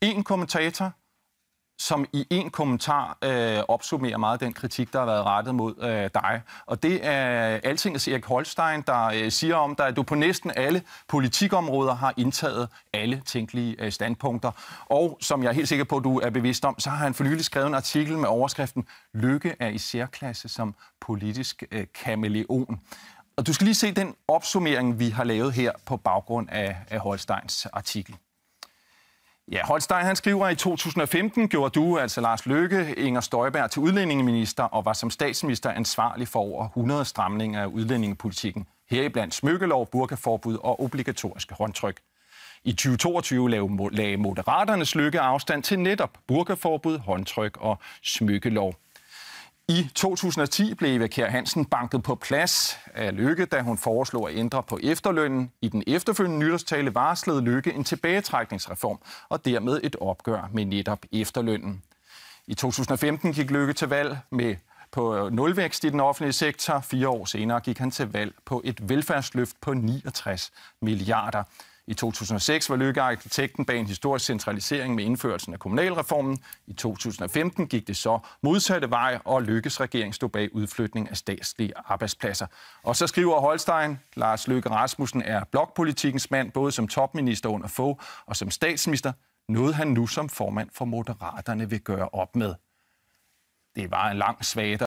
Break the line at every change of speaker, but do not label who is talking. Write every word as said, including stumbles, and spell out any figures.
én kommentator, som i en kommentar øh, opsummerer meget af den kritik, der har været rettet mod øh, dig. Og det er Altingets Erik Holstein, der øh, siger om dig, at du på næsten alle politikområder har indtaget alle tænkelige øh, standpunkter. Og som jeg er helt sikker på, at du er bevidst om, så har han for nylig skrevet en artikel med overskriften "Løkke er i særklasse som politisk øh, kameleon". Og du skal lige se den opsummering, vi har lavet her på baggrund af, af Holsteins artikel. Ja, Holstein han skriver, at i to tusind og femten gjorde du, altså Lars Løkke, Inger Støjberg til udlændingeminister og var som statsminister ansvarlig for over hundrede stramninger af udlændingepolitikken. Heriblandt smykkelov, burkaforbud og obligatoriske håndtryk. I tyve toogtyve lagde Moderaternes Løkke afstand til netop burkaforbud, håndtryk og smykkelov. I to tusind og ti blev Eva Kjer Hansen banket på plads af Løkke, da hun foreslog at ændre på efterlønnen. I den efterfølgende nytårstale varslede Løkke en tilbagetrækningsreform og dermed et opgør med netop efterlønnen. I to tusind og femten gik Løkke til valg med på nulvækst i den offentlige sektor. Fire år senere gik han til valg på et velfærdsløft på niogtres milliarder. I to tusind og seks var Løkke arkitekten bag en historisk centralisering med indførelsen af kommunalreformen. I to tusind og femten gik det så modsatte vej, og Løkkes regering stod bag udflytning af statslige arbejdspladser. Og så skriver Holstein, Lars Løkke Rasmussen er blokpolitikkens mand, både som topminister under Fogh og som statsminister. Noget han nu som formand for Moderaterne vil gøre op med. Det var en lang svada.